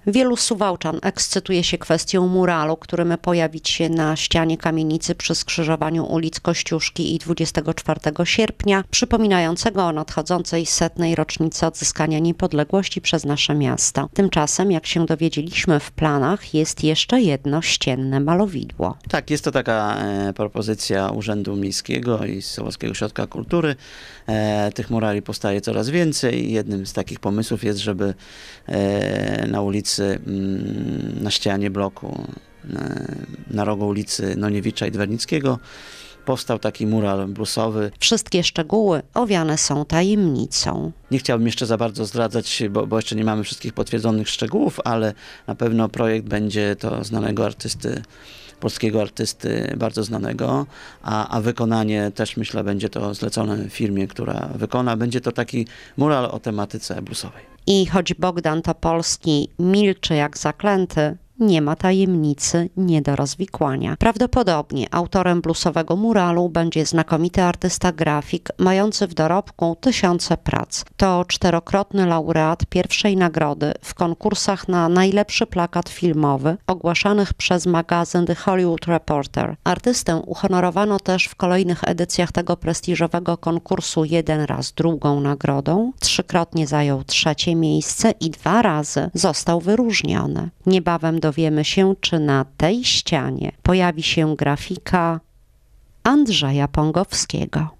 Wielu Suwałczan ekscytuje się kwestią muralu, który ma pojawić się na ścianie kamienicy przy skrzyżowaniu ulic Kościuszki i 24 sierpnia, przypominającego o nadchodzącej 100. rocznicy odzyskania niepodległości przez nasze miasto. Tymczasem, jak się dowiedzieliśmy, w planach jest jeszcze jedno ścienne malowidło. Tak, jest to taka propozycja Urzędu Miejskiego i Sołeckiego Ośrodka Kultury. Tych murali powstaje coraz więcej. Jednym z takich pomysłów jest, żeby na ulicy, na ścianie bloku, na rogu ulicy Noniewicza i Dwernickiego powstał taki mural bluesowy. Wszystkie szczegóły owiane są tajemnicą. Nie chciałbym jeszcze za bardzo zdradzać, bo jeszcze nie mamy wszystkich potwierdzonych szczegółów, ale na pewno projekt będzie to znanego artysty, polskiego artysty bardzo znanego, a wykonanie też, myślę, będzie to zlecone firmie, która wykona. Będzie to taki mural o tematyce bluesowej. I choć Bogdan Topolski milczy jak zaklęty, nie ma tajemnicy nie do rozwikłania. Prawdopodobnie autorem bluesowego muralu będzie znakomity artysta grafik, mający w dorobku tysiące prac. To 4-krotny laureat pierwszej nagrody w konkursach na najlepszy plakat filmowy ogłaszanych przez magazyn The Hollywood Reporter. Artystę uhonorowano też w kolejnych edycjach tego prestiżowego konkursu 1 raz drugą nagrodą, 3-krotnie zajął 3. miejsce i 2 razy został wyróżniony. Niebawem dowiemy się, czy na tej ścianie pojawi się grafika Andrzeja Pągowskiego.